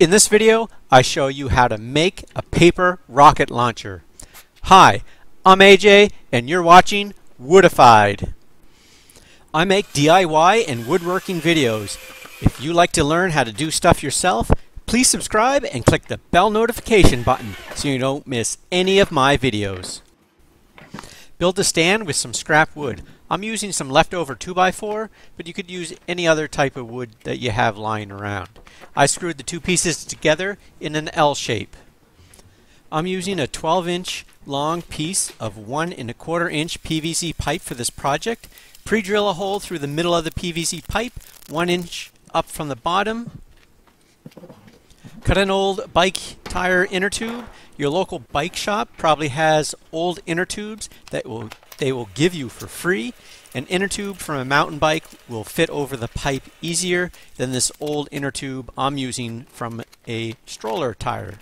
In this video, I show you how to make a paper rocket launcher. Hi, I'm AJ and you're watching Woodified. I make DIY and woodworking videos. If you like to learn how to do stuff yourself, please subscribe and click the bell notification button so you don't miss any of my videos. Build a stand with some scrap wood. I'm using some leftover 2x4, but you could use any other type of wood that you have lying around. I screwed the two pieces together in an L shape. I'm using a 12-inch long piece of 1 1/4-inch PVC pipe for this project. Pre-drill a hole through the middle of the PVC pipe, 1 inch up from the bottom. Cut an old bike tire inner tube. Your local bike shop probably has old inner tubes that they will give you for free. An inner tube from a mountain bike will fit over the pipe easier than this old inner tube I'm using from a stroller tire.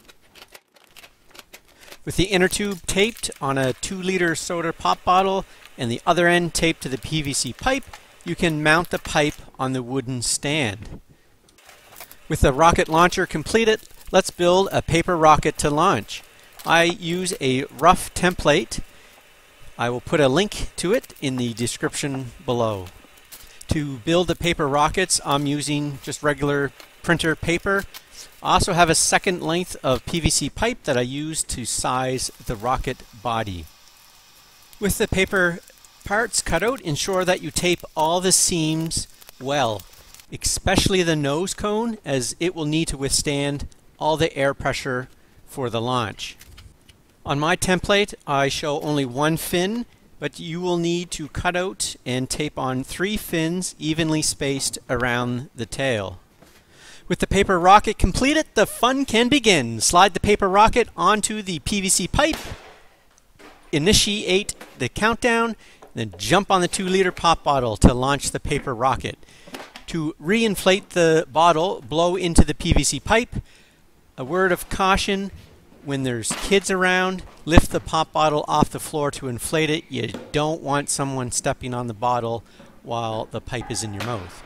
With the inner tube taped on a 2-liter soda pop bottle and the other end taped to the PVC pipe, you can mount the pipe on the wooden stand. With the rocket launcher completed, let's build a paper rocket to launch. I use a rough template. I will put a link to it in the description below. To build the paper rockets, I'm using just regular printer paper. I also have a second length of PVC pipe that I use to size the rocket body. With the paper parts cut out, ensure that you tape all the seams well, especially the nose cone, as it will need to withstand all the air pressure for the launch. On my template, I show only one fin, but you will need to cut out and tape on 3 fins evenly spaced around the tail. With the paper rocket completed, the fun can begin. Slide the paper rocket onto the PVC pipe, initiate the countdown, then jump on the 2-liter pop bottle to launch the paper rocket. To re-inflate the bottle, blow into the PVC pipe. A word of caution: when there's kids around, lift the pop bottle off the floor to inflate it. You don't want someone stepping on the bottle while the pipe is in your mouth.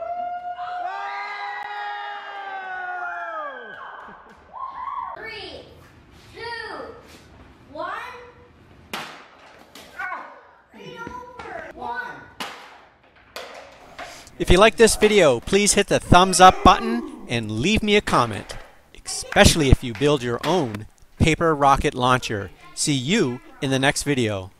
Three, two, one. Right over. One. If you like this video, please hit the thumbs up button and leave me a comment, especially if you build your own paper rocket launcher. See you in the next video.